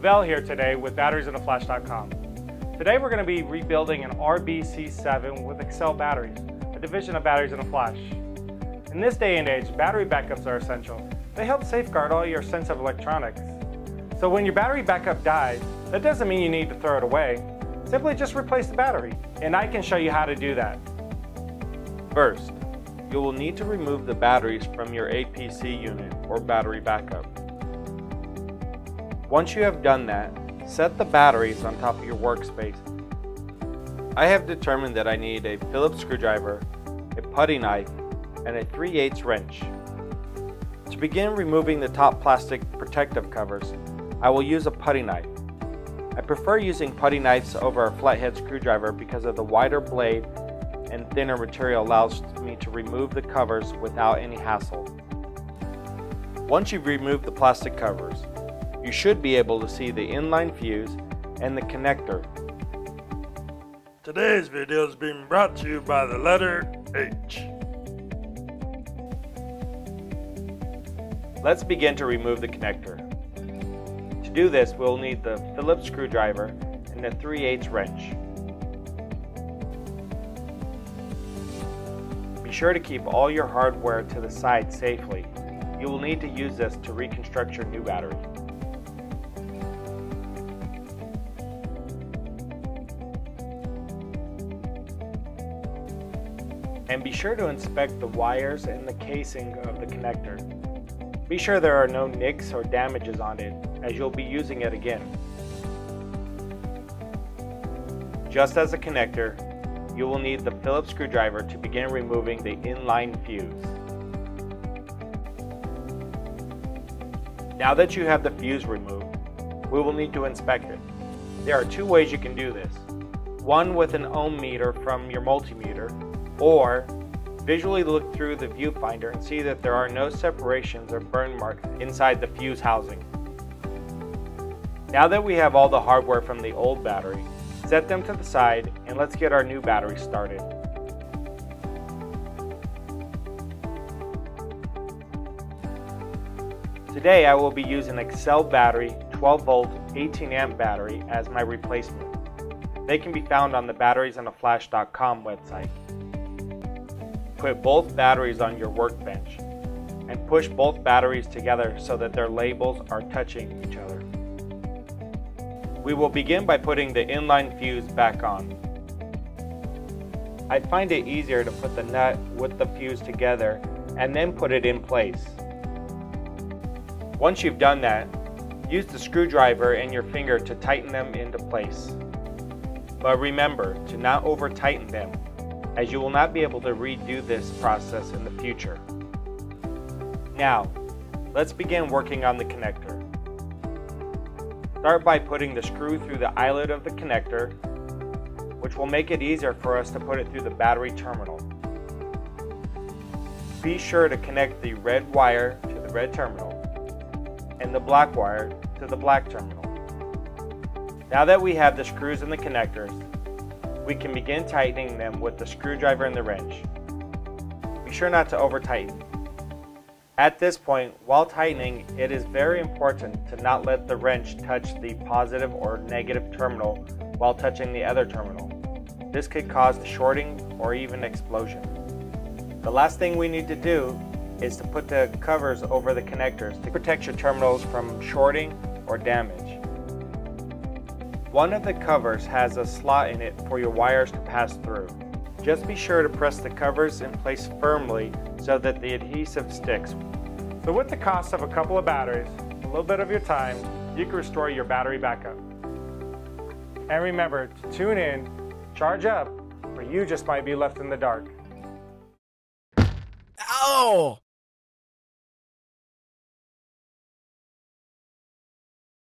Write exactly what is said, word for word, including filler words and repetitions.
Exell here today with batteries in a flash dot com. Today we're going to be rebuilding an R B C seven with Exell Batteries, a division of Batteries in a Flash. In this day and age, battery backups are essential. They help safeguard all your sensitive electronics. So when your battery backup dies, that doesn't mean you need to throw it away. Simply just replace the battery, and I can show you how to do that. First, you will need to remove the batteries from your A P C unit or battery backup. Once you have done that, set the batteries on top of your workspace. I have determined that I need a Phillips screwdriver, a putty knife, and a three eighths wrench. To begin removing the top plastic protective covers, I will use a putty knife. I prefer using putty knives over a flathead screwdriver because of the wider blade and thinner material allows me to remove the covers without any hassle. Once you've removed the plastic covers, you should be able to see the inline fuse and the connector. Today's video is being brought to you by the letter H. Let's begin to remove the connector. To do this, we'll need the Phillips screwdriver and the three eighths wrench. Be sure to keep all your hardware to the side safely. You will need to use this to reconstruct your new battery. And be sure to inspect the wires and the casing of the connector. Be sure there are no nicks or damages on it, as you'll be using it again. Just as a connector, you will need the Phillips screwdriver to begin removing the inline fuse. Now that you have the fuse removed, we will need to inspect it. There are two ways you can do this. One with an ohm meter from your multimeter, or visually look through the viewfinder and see that there are no separations or burn marks inside the fuse housing. Now that we have all the hardware from the old battery, set them to the side and let's get our new battery started. Today I will be using Exell Battery twelve volt eighteen amp battery as my replacement. They can be found on the batteries in a flash dot com website. Put both batteries on your workbench and push both batteries together so that their labels are touching each other. We will begin by putting the inline fuse back on. I find it easier to put the nut with the fuse together and then put it in place. Once you've done that, use the screwdriver and your finger to tighten them into place. But remember to not over tighten them, as you will not be able to redo this process in the future. Now, let's begin working on the connector. Start by putting the screw through the eyelid of the connector, which will make it easier for us to put it through the battery terminal. Be sure to connect the red wire to the red terminal and the black wire to the black terminal. Now that we have the screws and the connectors, we can begin tightening them with the screwdriver and the wrench. Be sure not to over tighten. At this point, while tightening, it is very important to not let the wrench touch the positive or negative terminal while touching the other terminal. This could cause the shorting or even explosion. The last thing we need to do is to put the covers over the connectors to protect your terminals from shorting or damage. One of the covers has a slot in it for your wires to pass through. Just be sure to press the covers in place firmly so that the adhesive sticks. So with the cost of a couple of batteries, a little bit of your time, you can restore your battery backup. And remember to tune in, charge up, or you just might be left in the dark. Ow!